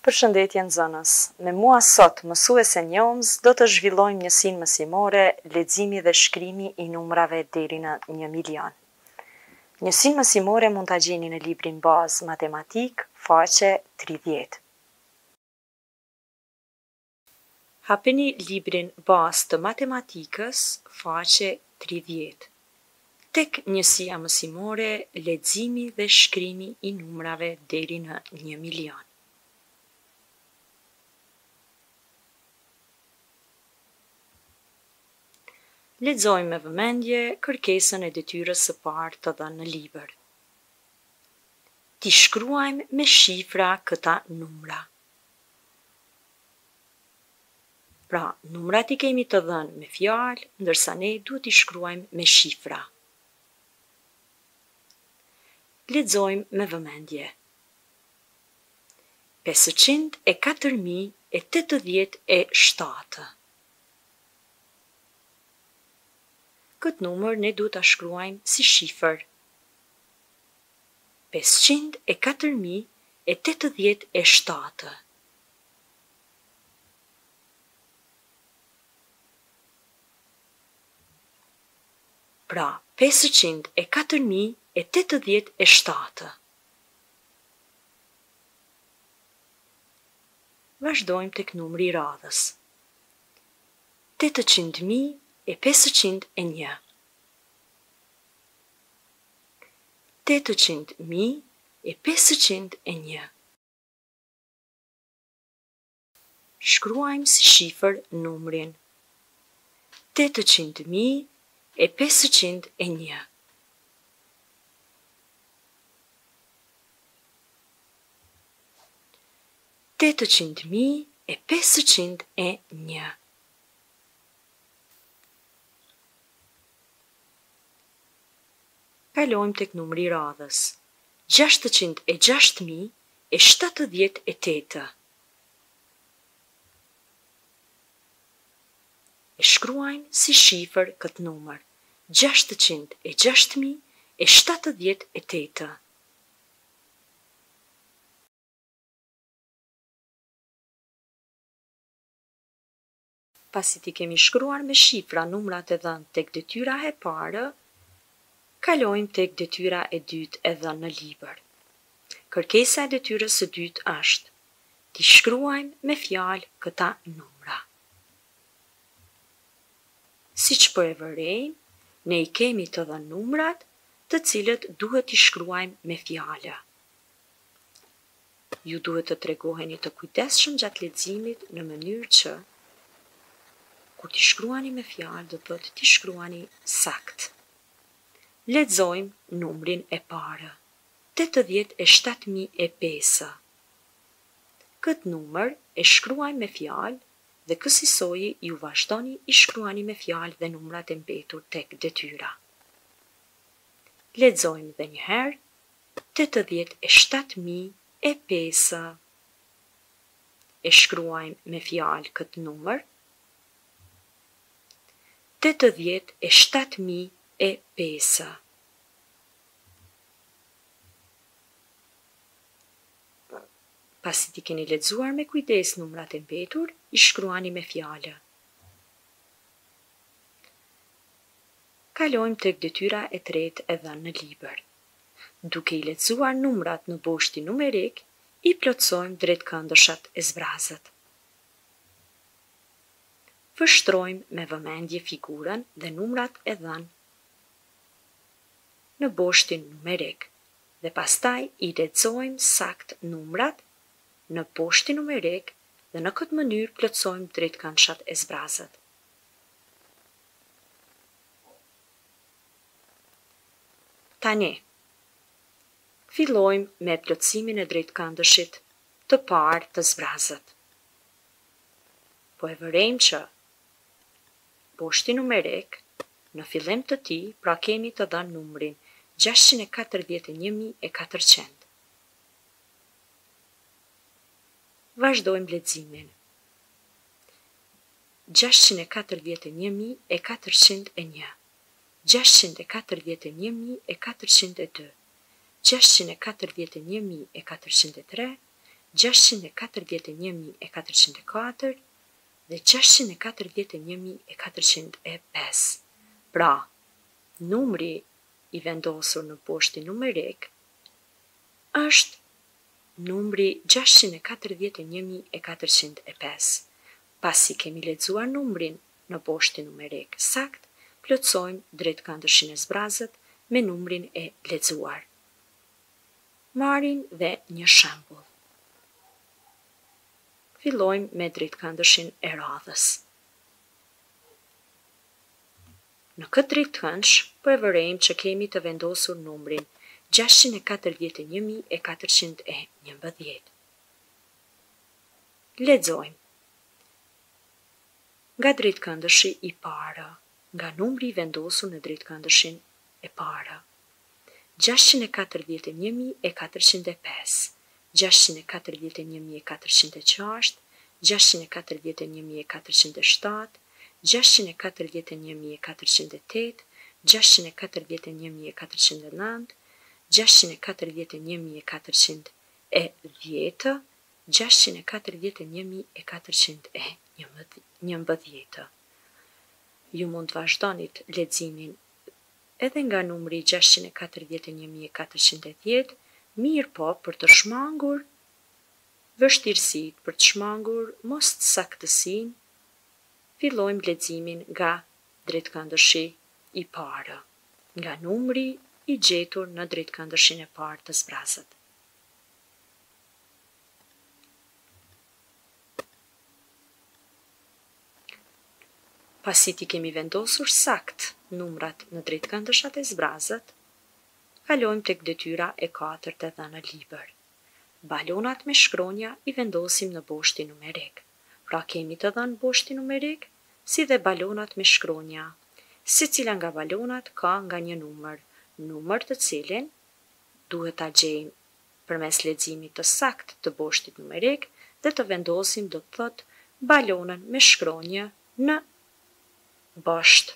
Përshëndetje nxënës. Me mua sot, mësuese njohës, do të zhvillojmë njësinë mësimore leximi dhe shkrimi i numrave deri në 1 milion. Njësinë mësimore mund ta gjeni në librin bazë matematik, faqe 30. Hapeni librin bazë të matematikës, faqe 30. Tek njësia mësimore, leximi dhe shkrimi i numrave deri në 1 milion. Lexojmë me vëmendje kërkesën e detyrës së parë të dhënë në libër. T'i shkruajmë me shifra këta numra. Pra, numrat I kemi të dhënë me fjalë, ndërsa ne duhet t'i shkruajmë me shifra. Lexojmë me vëmendje. 504.087. Këtë numër ne duhet ta shkruajmë si shifër. 504.087. Pra, 504.087. Vazhdojmë tek numri I radhës. 800.501. 800.501. Shkruajmë si shifër numrin 800.501. 800.501. Kalojmë tek numri I radhës. 606.078. E shkruajmë si shifër këtë numër. 606.078. Pasi ti kemi shkruar me shifra numrat e dhënë tek detyra e parë, kalojmë tek detyra e dytë e dhënë në libër. Kërkesa e detyrës së dytë është: t'i shkruajmë me fjalë këta numra. Siç po e vërejmë, ne I kemi të dhënë numrat, të cilët duhet t'i shkruajmë me fjalë. Ju duhet të tregoheni të kujdesshëm gjatë leximit në mënyrë që kur t'i shkruani me fjalë, do thotë t'i shkruani sakt. Lexojmë numrin e parë. 87.005. Këtë numër e shkruajmë me fjalë dhe kësaj ju vazhdoni I shkruani me fjalë dhe numrat e mbetur tek detyra. Lexojmë edhe një herë. 87.005. E shkruajmë me fjalë këtë numër. 87.005. Pasi ti keni lexuar me kujdes numrat e mbetur, I shkruani me fjalë. Kalojmë tek detyra e tretë e dhënë në libër. Duke I lexuar numrat në boshtin numerik, I plotsojmë drejtkëndërshat e zbrazët. Vështrojmë me vëmendje figurën dhe numrat e dhënë në boshtin numerik dhe pastaj I lexojmë sakt numrat në boshtin numerik dhe në këtë mënyrë plotsojmë drejtkëndërshat e zbrazët. Tani, fillojmë me plotësimin e drejtkëndërshit të parë të zbrazët. Po e vërejmë që boshti numerik në fillim të tij, pra kemi të dhënë numrin 641.400. Vazhdojmë leximin. 641.401. 641.402. 641.403. 641.404 dhe 641.405. Pra, numri i vendosur në boshtin numerik është numri 641.405. Pasi kemi lexuar numrin në boshtin numerik sakt, plotësojmë drejtkëndërshin e zbrazët me numrin e lexuar. Marrim dhe një shembull. Fillojmë me drejtkëndërshin e radhës. Në këtë drejtkëndsh, po e vërejmë që kemi të vendosur numrin 641.411. Lexojmë. Nga drejtkëndërshi i parë, nga numri i vendosur në drejtkëndërshin e parë. 641.405, 641.406, 641.407, 641.408, 641.409, 641.410, 641.411. Ju mund të vazhdonit leximin edhe nga numri 641.410, mirë po për të shmangur vështirësitë, për të shmangur mos të saktësinë, fillojmë leximin nga drejtkëndërshi i parë, nga numri i gjetur në drejtkëndërshin e parë të zbrazët. Pasi ti kemi vendosur sakt numrat në drejtkëndërshat e zbrazët, kalojmë tek detyra e 4 e dhënë në libër. Balonat me shkronja i vendosim në boshtin numerik. Pra kemi të dhënë boshtin numerik, si dhe balonat me shkronja. Secila nga balonat ka nga një numër të cilin duhet ta gjejmë përmes leximit të sakt të boshtit numerik dhe të vendosim do të thotë balonën me shkronjë në bosht.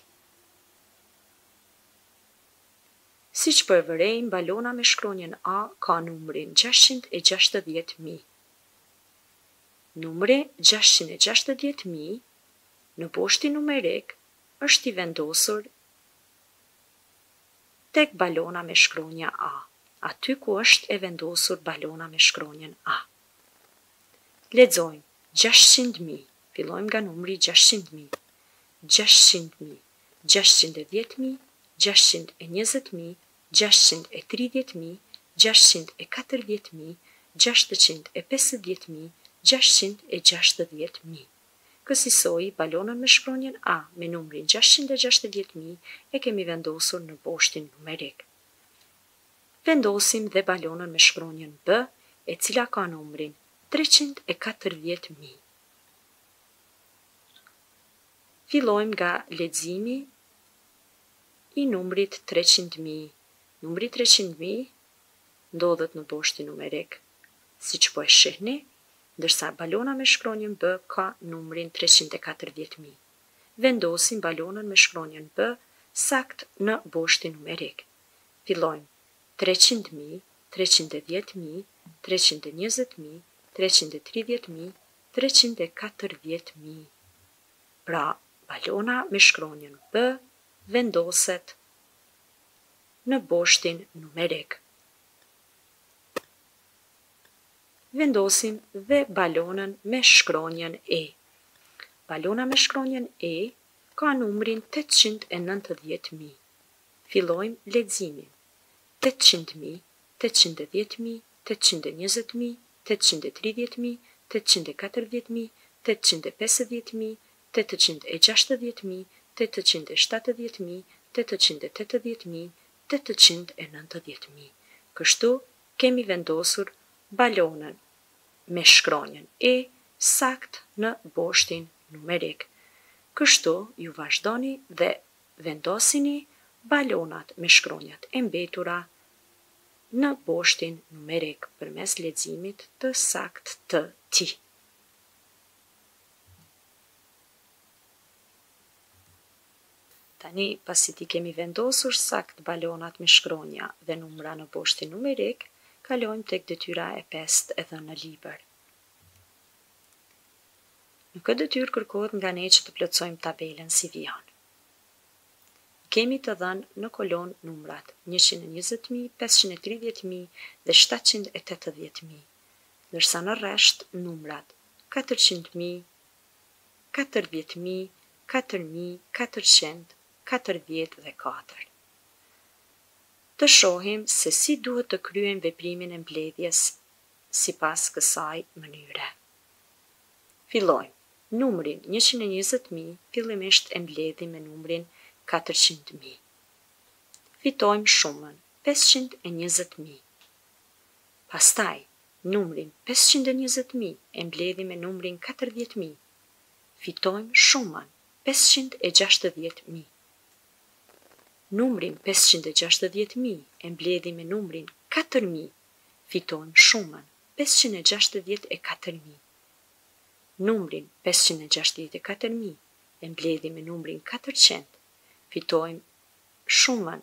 Si që po e vërejmë, balona me shkronjën A ka numrin 660.000. Numri 660.000 në boshtin numerik është i vendosur tek balona me shkronja A, aty ku është e vendosur balona me shkronjën A. Lexojmë 600.000, fillojmë nga numri 600.000, 600.000, 610.000, 620.000, 630.000, 640.000, 650.000, 660.000. Kësaj balonën me shkronjën A me numrin 660.000 e kemi vendosur në boshtin numerik. Vendosim dhe balonën me shkronjën B, e cila ka numrin 340.000. Fillojmë nga leximi i numrit 300.000. Numri 300.000 ndodhet në boshtin numerik, siç po e shihni, ndërsa balona me shkronjën B ka numrin 340.000. Vendosim balonën me shkronjën B sakt në boshtin numerik. Fillojmë 300.000, 310.000, 320.000, 330.000, 340.000. Pra, balona me shkronjën B vendoset në boshtin numerik. Vendosim dhe balonën me shkronjën E. Balona me shkronjën E ka numrin 890.000. Fillojmë leximin. 800.000, 810.000, 820.000, 830.000, 840.000, 850.000, 860.000, 870.000, 880.000, 890.000. Kështu kemi vendosur balonën me shkronjën E sakt në boshtin numerik. Kështu ju vazhdoni dhe vendosini balonat me shkronjat e mbetura në boshtin numerik përmes leximit të sakt të tij. Tani, pasi ti kemi vendosur sakt balonat me shkronja dhe numra në boshtin numerik, kalojmë tek detyra e 5 e dhënë në libër. Në këtë detyrë kërkohet nga ne që të plotësojmë tabelën si vijon. Kemi të dhënë në kolon numrat 120.000, 530.000 dhe 780.000, ndërsa në rresht numrat 400.000, 40.000, 4.000, 400, 40 dhe 4. Të shohim se si duhet të kryejmë veprimin e mbledhjes sipas kësaj mënyre. Fillojmë. Numrin 120.000 fillimisht e mbledhim me numrin 400.000. Fitojmë shumën 520.000. Pastaj, numrin 520.000 e mbledhim me numrin 40.000. Fitojmë shumën 560.000. Numrin 560.000 e mbledhim me numrin 4.000. Fitojmë shumën 564.000. Numrin 564.000 e mbledhim me numrin 400. Fitojmë shumën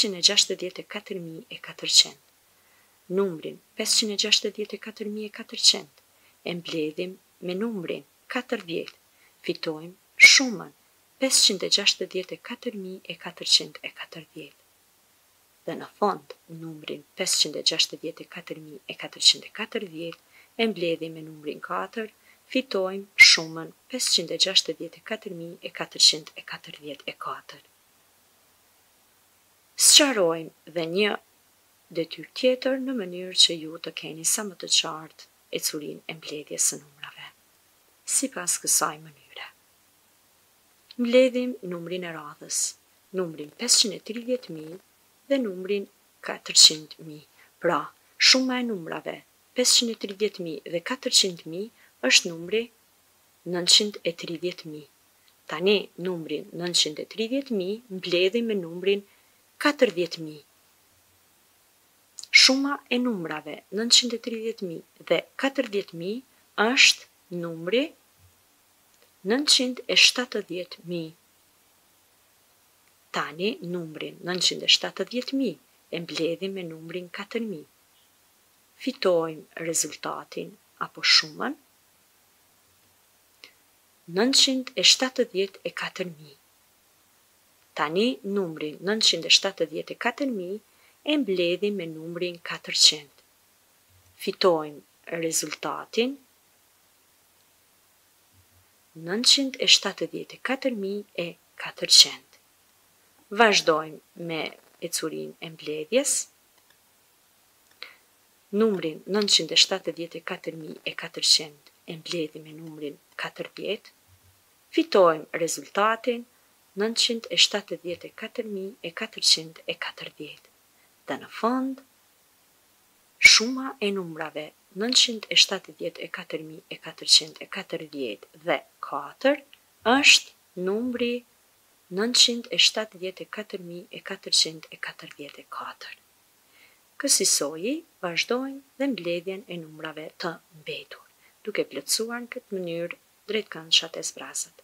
564.400. Numrin 564.400 e mbledhim me numrin 40. Fitojmë shumën 564.440. Dhe në fund, numrin 564.440 e mbledhim me numrin 4, fitojmë shumën 564.444. Sqarojmë dhe një detyrë tjetër në mënyrë që ju të keni sa më të qartë ecurinë e mbledhjes së numrave. Sipas kësaj mënyre. Mbledhim numrin e radhës, numrin 530.000 dhe numrin 400.000. Pra, shuma e numrave 530.000 dhe 400.000 është numri 930.000. Tani, numrin 930.000 mbledhim me numrin 40.000. Shuma e numrave 930.000 dhe 40.000 është numri 970.000. Tani, numrin 970.000 e mbledhim me numrin 4.000. Fitojmë rezultatin apo shumën 974.000. Tani, numrin 974.000 e mbledhim me numrin 400. Fitojmë rezultatin 974.400. Vazhdojmë me ecurinë e mbledhjes. Numrin 974.400 e mbledhim me numrin 40. Fitojmë rezultatin 974.440. Dhe në fund, shuma e numrave 974.440 dhe 4 është numri 974.444. Kësaj vazhdojnë dhe mbledhjen e numrave të mbetur, duke plotësuar në këtë mënyrë drejt këndshët e zbrazët.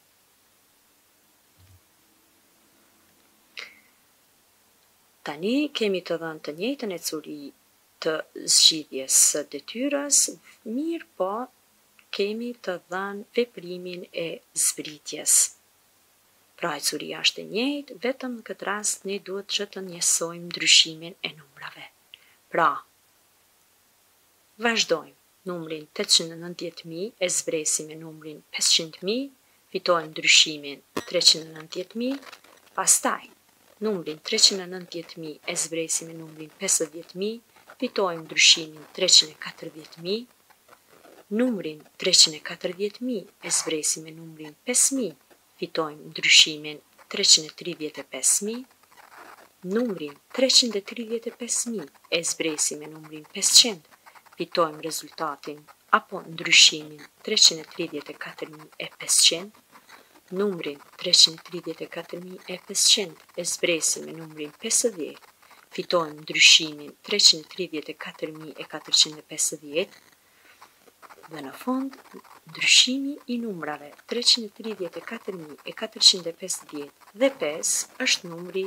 Tani kemi të dhënë të njëjtën ecuri të zgjidhjes së detyrës, mirë po kemi të dhënë veprimin e zbritjes. Pra ecuria është e njëjtë, vetëm në këtë rast ne duhet që të njësojmë ndryshimin e numrave. Pra, vazhdojmë. Numrin 890.000 e zbresim me numrin 500.000, fitojmë ndryshimin 390.000, pastaj numrin 390.000 e zbresim me numrin 50.000, fitojmë ndryshimin 340.000, numrin 340.000 e zbresim me numrin 5.000, fitojmë ndryshimin 335.000, numrin 335.000 e zbresim me numrin 500, fitojmë rezultatin apo ndryshimin 334.500, numrin 334.500 e zbresim me numrin 50, fitojmë ndryshimin 334.450, dhe në fund, ndryshimi i numrave 334.450 dhe 5 është numri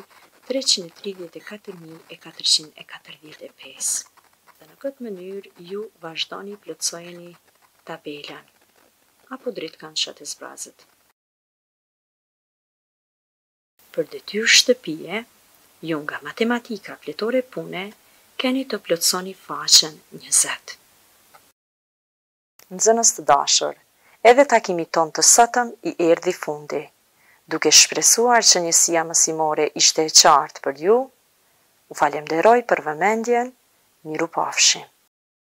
334.445. Dhe në këtë mënyrë ju vazhdoni plotësojeni tabelën. apo dritkëndshat e zbrazët. Për detyrë shtëpie, ju nga matematika fletore pune, keni të plotësoni faqen 20. Nxënës të dashur, edhe takimit ton të sotëm i erdhi fundi. Duke shpresuar që njësia mësimore ishte e qartë për ju, u falenderoj për vëmendjen, miru pafshim.